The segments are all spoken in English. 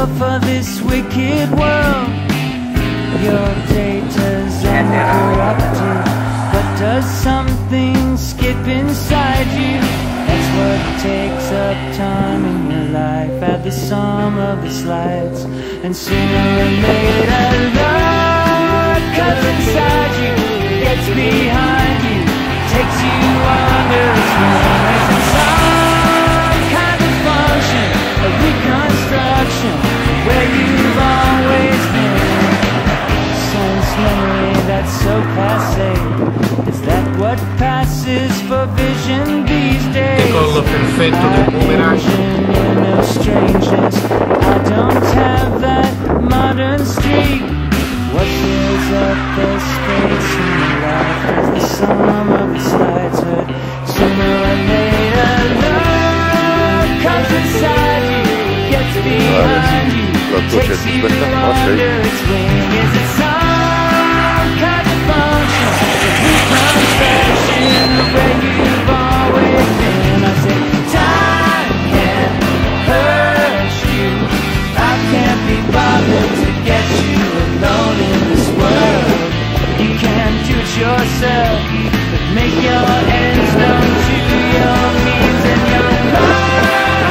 pure for this wicked world. Your data's uncorrupted, but does something skip inside you? That's what takes up time in your life. Add the sum of the slides, and sooner or later love cuts inside you, gets behind you, takes you under its wings. It's some kind of function, a reconstruction, where you've always been. Sense memory that's so passé, is that what passes for vision these days? Decollo perfetto del Boomerang. You know strangeness, I don't have that modern streak. What fills up the space in your life is the sum of the slides, but sooner or later love comes inside you, gets behind you, takes you under its wing. Is it some kind of function, reconstruction of where you've always been? I said time can hurt you, I can't be bothered to get you alone in this world. You can't do it yourself, but make your ends known to your means and your love.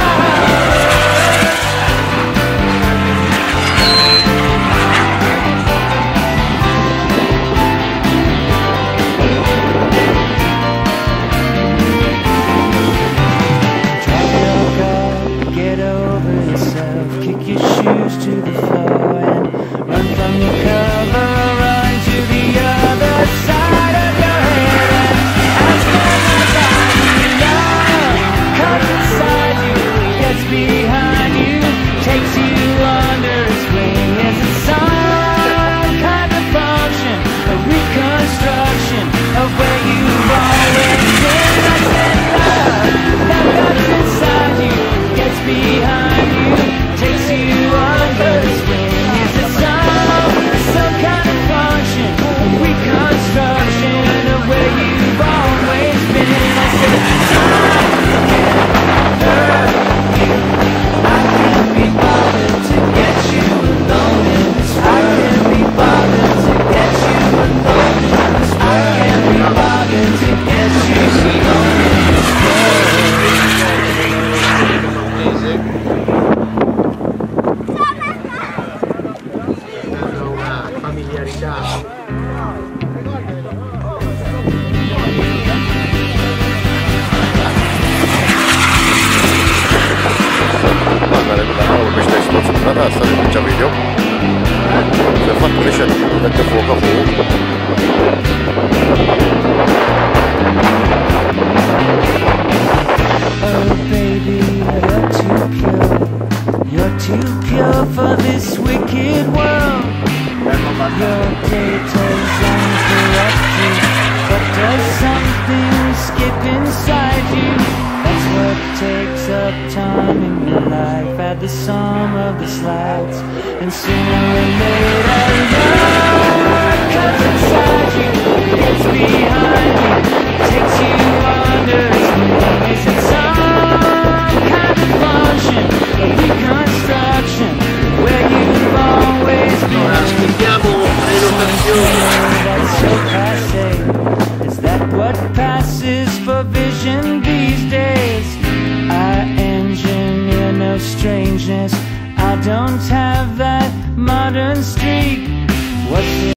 Kick your shoes to the floor and run from your cover, run to the other side of your head. And as love comes inside you, gets behind you, takes you under its wing. Is it some kind of function, a reconstruction of where you've always been? I said love that comes inside you, gets behind you, takes you under its wing. Is it some kind of function, a reconstruction of where you've always been? I said time can hurt you, I can't be bothered to get you alone in this world. I can't be bothered to get you alone in this world. I can't be bothered to get you alone in this world. Comincia video, si è fatto crescere, mette fuoco a fuoco. Oh baby, you're too pure for this wicked world. Your data's uncorrupted, but does something skip inside you? That's what takes up time in your life. Add the sum of the slides, and sooner or later love cuts inside you, gets behind you, takes you under its wing. Is it some kind of function, a reconstruction, where you've always been? That's so passé, is that what passes for vision these days? I engineer no strangeness, I don't have